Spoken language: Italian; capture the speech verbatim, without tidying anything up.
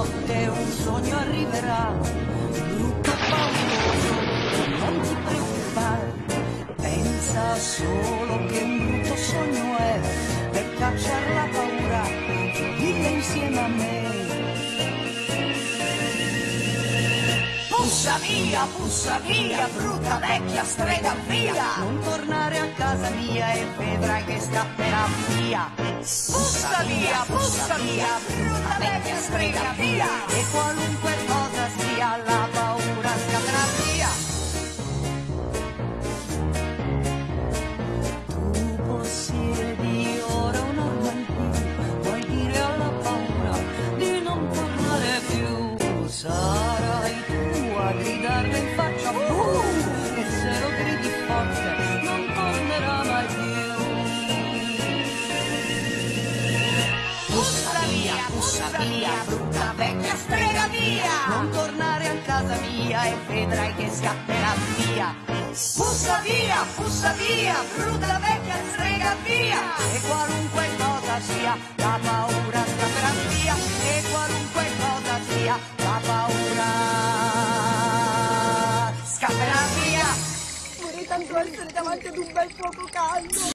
notte un sogno arriverà, brutto e pauroso, non ti preoccupare, pensa solo che un brutto sogno è, per cacciare la paura, vive insieme a me. Pussa via, pussa via, brutta vecchia strega via, non tornare a casa mia e vedrai che scapperà via. Pussa via, pussa via, brutta vecchia strega via, e qualunque cosa sia la paura scapperà via. Tu possiedi ora un'arma in più, puoi dire alla paura di non tornare più, sarai tu a gridarle in faccia, uh, e se lo gridi forte non tornerà mai più. Pussa via, pussa via, brutta vecchia strega via, non tornare a casa mia e vedrai che scapperà via. Pussa via, pussa via, brutta vecchia strega via, e qualunque cosa sia la paura scapperà via, e qualunque cosa sia la paura scapperà via. Vorrei tanto essere davanti ad un bel fuoco caldo.